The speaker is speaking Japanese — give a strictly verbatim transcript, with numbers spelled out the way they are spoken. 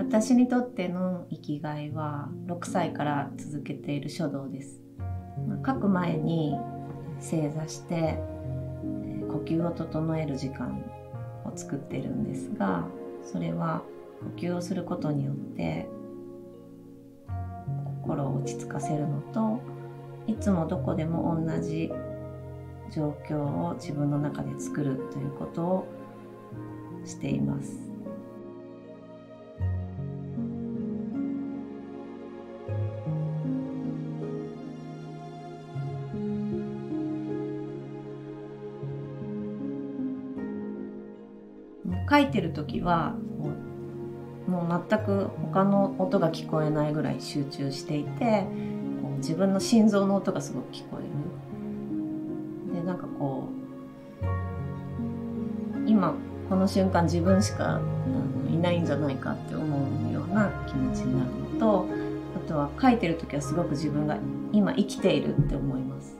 私にとっての生きがいはろくさいから続けている書道です。書く前に正座して呼吸を整える時間を作っているんですが、それは呼吸をすることによって心を落ち着かせるのと、いつもどこでも同じ状況を自分の中で作るということをしています。書いてる時はもう、もう全く他の音が聞こえないぐらい集中していて、こう自分の心臓の音がすごく聞こえる。で、なんかこう今この瞬間自分しかあのいないんじゃないかって思うような気持ちになるのと、あとは書いてる時はすごく自分が今生きているって思います。